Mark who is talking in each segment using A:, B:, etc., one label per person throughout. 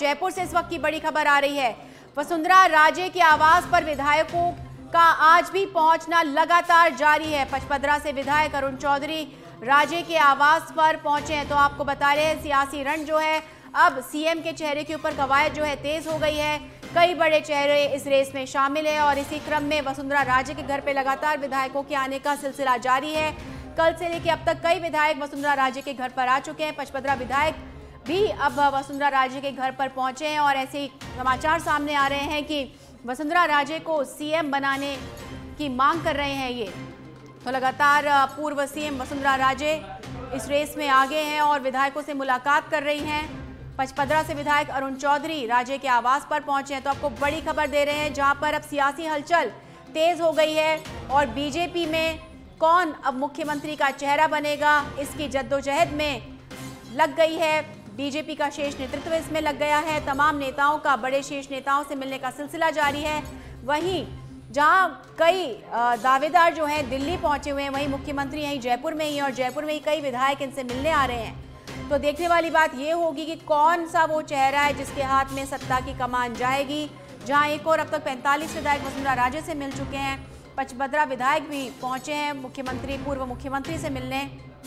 A: जयपुर से इस वक्त की बड़ी खबर आ रही है। वसुंधरा राजे के आवास पर विधायकों का आज भी पहुंचना लगातार जारी है। पचपदरा से विधायक अरुण चौधरी राजे के आवास पर पहुंचे हैं। तो आपको बता रहे हैं सियासी रण जो है अब सीएम के चेहरे के ऊपर कवायद जो है तेज हो गई है। कई बड़े चेहरे इस रेस में शामिल है और इसी क्रम में वसुंधरा राजे के घर पे लगातार विधायकों के आने का सिलसिला जारी है। कल से लेकर अब तक कई विधायक वसुंधरा राजे के घर पर आ चुके हैं। पचपदरा विधायक भी अब वसुंधरा राजे के घर पर पहुंचे हैं और ऐसे समाचार सामने आ रहे हैं कि वसुंधरा राजे को सीएम बनाने की मांग कर रहे हैं ये। तो लगातार पूर्व सीएम वसुंधरा राजे इस रेस में आगे हैं और विधायकों से मुलाकात कर रही हैं। पचपदरा से विधायक अरुण चौधरी राजे के आवास पर पहुंचे हैं। तो आपको बड़ी खबर दे रहे हैं जहां पर अब सियासी हलचल तेज हो गई है और बीजेपी में कौन अब मुख्यमंत्री का चेहरा बनेगा इसकी जद्दोजहद में लग गई है। बीजेपी का शीर्ष नेतृत्व इसमें लग गया है। तमाम नेताओं का बड़े शीर्ष नेताओं से मिलने का सिलसिला जारी है। वहीं जहां कई दावेदार जो हैं दिल्ली पहुंचे हुए हैं, वहीं मुख्यमंत्री यहीं जयपुर में ही और जयपुर में ही कई विधायक इनसे मिलने आ रहे हैं। तो देखने वाली बात ये होगी कि कौन सा वो चेहरा है जिसके हाथ में सत्ता की कमान जाएगी। जहां एक और अब तक 45 विधायक वसुंधरा राजे से मिल चुके हैं। पचपदरा विधायक भी पहुंचे हैं मुख्यमंत्री पूर्व मुख्यमंत्री से मिलने।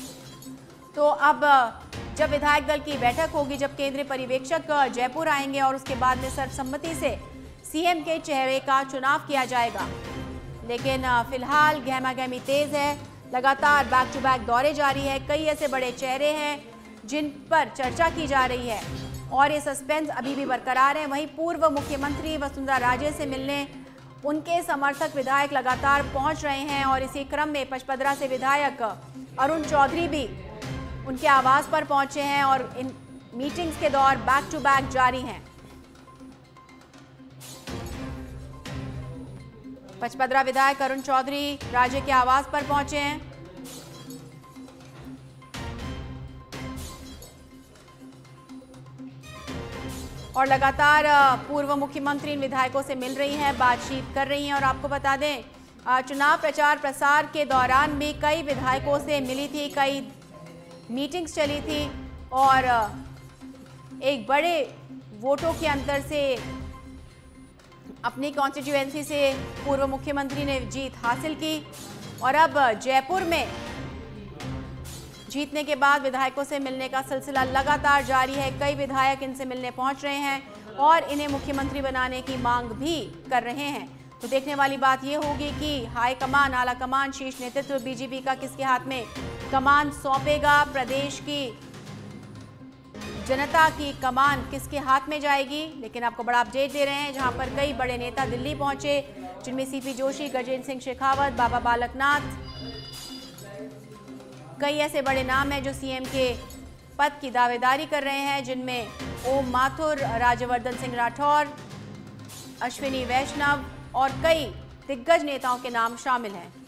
A: तो अब जब विधायक दल की बैठक होगी, जब केंद्रीय पर्यवेक्षक जयपुर आएंगे और उसके बाद में सर्वसम्मति से सीएम के चेहरे का चुनाव किया जाएगा। लेकिन फिलहाल गहमागहमी तेज है। लगातार बैक टू बैक दौरे जारी है। कई ऐसे बड़े चेहरे हैं जिन पर चर्चा की जा रही है और ये सस्पेंस अभी भी बरकरार है। वहीं पूर्व मुख्यमंत्री वसुंधरा राजे से मिलने उनके समर्थक विधायक लगातार पहुंच रहे हैं और इसी क्रम में पचपदरा से विधायक अरुण चौधरी भी उनके आवास पर पहुंचे हैं और इन मीटिंग्स के दौर बैक टू बैक जारी हैं। पचपदरा विधायक अरुण चौधरी राजे के आवास पर पहुंचे हैं। और लगातार पूर्व मुख्यमंत्री इन विधायकों से मिल रही हैं, बातचीत कर रही हैं। और आपको बता दें चुनाव प्रचार प्रसार के दौरान भी कई विधायकों से मिली थी, कई मीटिंग्स चली थी और एक बड़े वोटों के अंतर से अपनी कॉन्स्टिट्यूएंसी से पूर्व मुख्यमंत्री ने जीत हासिल की। और अब जयपुर में जीतने के बाद विधायकों से मिलने का सिलसिला लगातार जारी है। कई विधायक इनसे मिलने पहुंच रहे हैं और इन्हें मुख्यमंत्री बनाने की मांग भी कर रहे हैं। तो देखने वाली बात यह होगी कि हाईकमान, आला कमान, शीर्ष नेतृत्व बीजेपी का किसके हाथ में कमान सौंपेगा। प्रदेश की जनता की कमान किसके हाथ में जाएगी। लेकिन आपको बड़ा अपडेट दे रहे हैं जहां पर कई बड़े नेता दिल्ली पहुंचे, जिनमें सीपी जोशी, गजेंद्र सिंह शेखावत, बाबा बालकनाथ, कई ऐसे बड़े नाम हैं जो सीएम के पद की दावेदारी कर रहे हैं, जिनमें ओम माथुर, राज्यवर्धन सिंह राठौर, अश्विनी वैष्णव और कई दिग्गज नेताओं के नाम शामिल हैं।